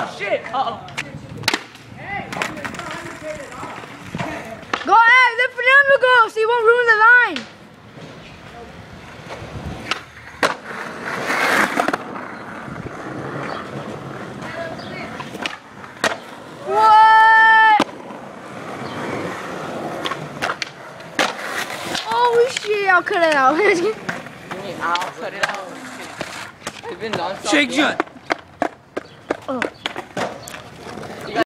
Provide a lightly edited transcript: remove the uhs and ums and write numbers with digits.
Oh shit! Uh-oh. Go, Ed, let Fernando go so he won't ruin the line. What? Oh shit, I'll cut it out. I'll cut it out. It's been non-stop. Shake shot. Oh.